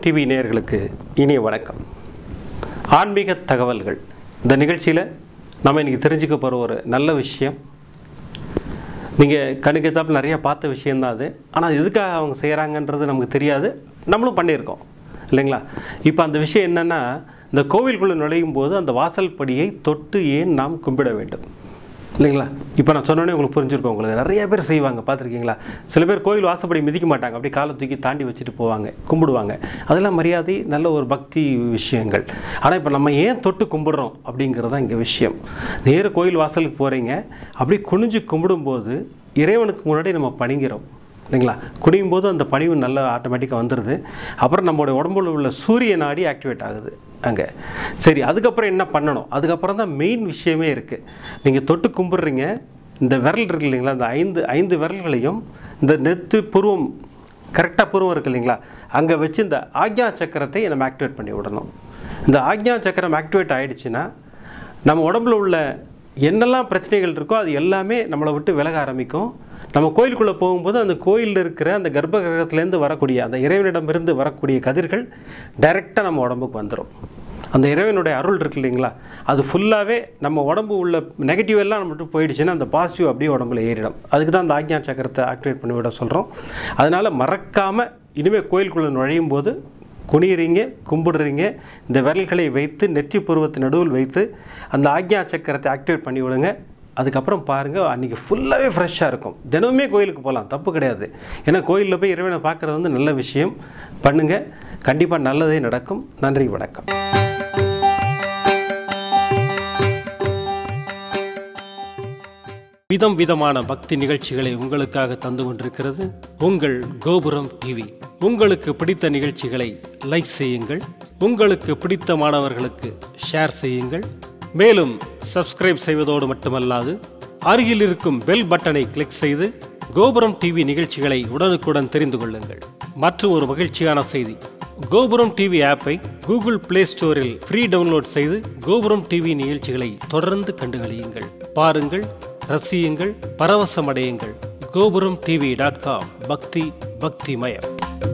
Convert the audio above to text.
TV நேயர்களுக்கு இனிய வணக்கம். ஆன்மீக தகவல்கள் இந்த நிகழ்ச்சியில் நம்ம இன்றைக்கி தெரிஞ்சுக்க போகிற ஒரு நல்ல விஷயம். நீங்கள் கண்ணுக்கு நிறையா பார்த்த விஷயந்தான் அது. ஆனால் எதுக்காக அவங்க செய்கிறாங்கன்றது நமக்கு தெரியாது, நம்மளும் பண்ணியிருக்கோம் இல்லைங்களா? இப்போ அந்த விஷயம் என்னென்னா, இந்த கோவிலுக்குள்ளே நுழையும் போது அந்த வாசல் படியை தொட்டு ஏன் நாம் கும்பிட வேண்டும் இல்லைங்களா? இப்போ நான் சொன்னோன்னே உங்களுக்கு புரிஞ்சுருக்கோம். உங்களுக்கு நிறைய பேர் செய்வாங்க, பார்த்துருக்கீங்களா? சில பேர் கோயில் வாசப்படி மிதிக்க மாட்டாங்க, அப்படியே காலை தூக்கி தாண்டி வச்சுட்டு போவாங்க, கும்பிடுவாங்க. அதெல்லாம் மரியாதை, நல்ல ஒரு பக்தி விஷயங்கள். ஆனால் இப்போ நம்ம ஏன் தொட்டு கும்பிடுறோம் அப்படிங்கிறது தான் இங்கே விஷயம். நேர கோயில் வாசலுக்கு போகிறீங்க, அப்படியே குனிஞ்சு கும்பிடும்போது இறைவனுக்கு முன்னாடி நம்ம பணிகிறோம் இல்லைங்களா? குனியும் போது அந்த பணிவு நல்லா ஆட்டோமேட்டிக்காக வந்துடுது. அப்புறம் நம்மளுடைய உடம்புல உள்ள சூரிய நாடி ஆக்டிவேட் ஆகுது அங்கே. சரி, அதுக்கப்புறம் என்ன பண்ணணும்? அதுக்கப்புறம் தான் மெயின் விஷயமே இருக்குது. நீங்கள் தொட்டு கும்பிட்றீங்க, இந்த விரல் இருக்கு இல்லைங்களா, இந்த ஐந்து விரல்களையும் இந்த நெத்து புருவம், கரெக்டாக புருவம் இருக்குது இல்லைங்களா, அங்கே வச்சு இந்த ஆக்ஞா சக்கரத்தை நம்ம ஆக்டிவேட் பண்ணி விடணும். இந்த ஆக்ஞா சக்கரம் ஆக்டிவேட் ஆகிடுச்சுன்னா நம்ம உடம்புல உள்ள என்னெல்லாம் பிரச்சனைகள் இருக்கோ அது எல்லாமே நம்மளை விட்டு விலக ஆரம்பிக்கும். நம்ம கோயிலுக்குள்ளே போகும்போது அந்த கோயிலில் இருக்கிற அந்த கர்ப்ப கிரகத்துலேருந்து வரக்கூடிய அந்த இறைவனிடமிருந்து வரக்கூடிய கதிர்கள் டைரெக்டாக நம்ம உடம்புக்கு வந்துடும். அந்த இறைவனுடைய அருள் இருக்குது இல்லைங்களா, அது ஃபுல்லாகவே நம்ம உடம்பு உள்ள நெகட்டிவ் எல்லாம் நம்ம விட்டு போயிடுச்சுன்னா அந்த பாசிட்டிவ் அப்படியே உடம்புல ஏறிடும். அதுக்கு தான் அந்த ஆக்ஞா சக்கரத்தை ஆக்டிவேட் பண்ணி விட சொல்கிறோம். அதனால் மறக்காமல் இனிமேல் கோயிலுக்குள்ளே நுழையும் போது குனியறீங்க, கும்பிடுறீங்க, இந்த விரல்களை வைத்து நெற்றி பருவத்து நடுவில் வைத்து அந்த ஆக்ஞா சக்கரத்தை ஆக்டிவேட் பண்ணி விடுங்க. அதுக்கப்புறம் பாருங்கள், அன்றைக்கி ஃபுல்லாகவே ஃப்ரெஷ்ஷாக இருக்கும். தினமுமே கோயிலுக்கு போகலாம், தப்பு கிடையாது. ஏன்னா கோயிலில் போய் இறைவனை பார்க்குறது வந்து நல்ல விஷயம். பண்ணுங்கள், கண்டிப்பாக நல்லதே நடக்கும். நன்றி, வணக்கம். விதம் விதமான பக்தி நிகழ்ச்சிகளை உங்களுக்காக தந்து கொண்டிருக்கிறது உங்கள் கோபுரம் டிவி. உங்களுக்கு பிடித்த நிகழ்ச்சிகளை லைக் செய்யுங்கள், உங்களுக்கு பிடித்த மாணவர்களுக்கு ஷேர் செய்யுங்கள். மேலும் சப்ஸ்கிரைப் செய்வதோடு மட்டுமல்லாது அருகில் இருக்கும் பெல் பட்டனை கிளிக் செய்து கோபுரம் டிவி நிகழ்ச்சிகளை உடனுக்குடன் தெரிந்து கொள்ளுங்கள். மற்றும் ஒரு மகிழ்ச்சியான செய்தி, கோபுரம் டிவி ஆப்பை கூகுள் பிளே ஸ்டோரில் ஃப்ரீ டவுன்லோட் செய்து கோபுரம் டிவி நிகழ்ச்சிகளை தொடர்ந்து கண்டுகளியுங்கள், பாருங்கள், ரசியுங்கள், பரவசமடையுங்கள். gopuramtv.com. பக்தி பக்திமயம்.